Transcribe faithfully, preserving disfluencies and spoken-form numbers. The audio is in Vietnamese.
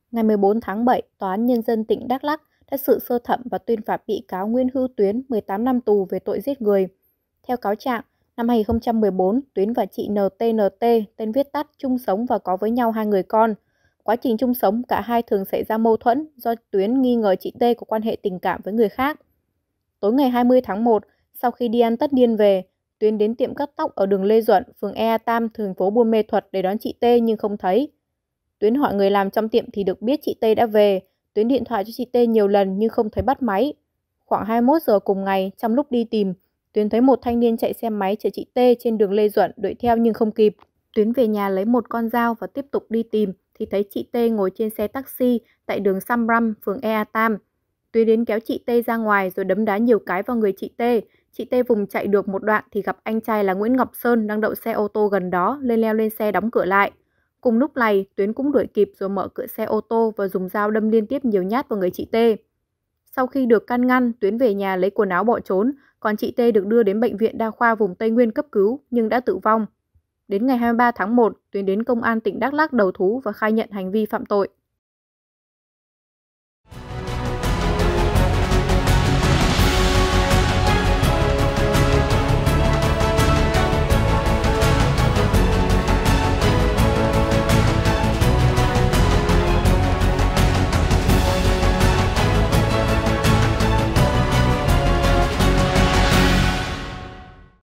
Ngày mười bốn tháng bảy, Tòa án Nhân dân tỉnh Đắk Lắk đã xử sơ thẩm và tuyên phạt bị cáo Nguyễn Hữu Tuyến mười tám năm tù về tội giết người. Theo cáo trạng, năm hai nghìn không trăm mười bốn, Tuyến và chị en tê en tê, tên viết tắt, chung sống và có với nhau hai người con. Quá trình chung sống, cả hai thường xảy ra mâu thuẫn do Tuyến nghi ngờ chị T có quan hệ tình cảm với người khác. Tối ngày hai mươi tháng một, sau khi đi ăn tất niên về, Tuyến đến tiệm cắt tóc ở đường Lê Duẩn, phường Ea Tam, thành phố Buôn Mê Thuột để đón chị T nhưng không thấy. Tuyến hỏi người làm trong tiệm thì được biết chị T đã về. Tuyến điện thoại cho chị T nhiều lần nhưng không thấy bắt máy. Khoảng hai mươi mốt giờ cùng ngày, trong lúc đi tìm, Tuyến thấy một thanh niên chạy xe máy chở chị T trên đường Lê Duẩn, đuổi theo nhưng không kịp. Tuyến về nhà lấy một con dao và tiếp tục đi tìm thì thấy chị T ngồi trên xe taxi tại đường Sam Ram, phường Ea Tam. Tuyến đến kéo chị T ra ngoài rồi đấm đá nhiều cái vào người chị T. Chị T vùng chạy được một đoạn thì gặp anh trai là Nguyễn Ngọc Sơn đang đậu xe ô tô gần đó, lên leo lên xe đóng cửa lại. Cùng lúc này, Tuyến cũng đuổi kịp rồi mở cửa xe ô tô và dùng dao đâm liên tiếp nhiều nhát vào người chị T. Sau khi được can ngăn, Tuyến về nhà lấy quần áo bỏ trốn, còn chị T được đưa đến Bệnh viện Đa khoa vùng Tây Nguyên cấp cứu nhưng đã tử vong. Đến ngày hai mươi ba tháng một, Tuyến đến Công an tỉnh Đắk Lắk đầu thú và khai nhận hành vi phạm tội.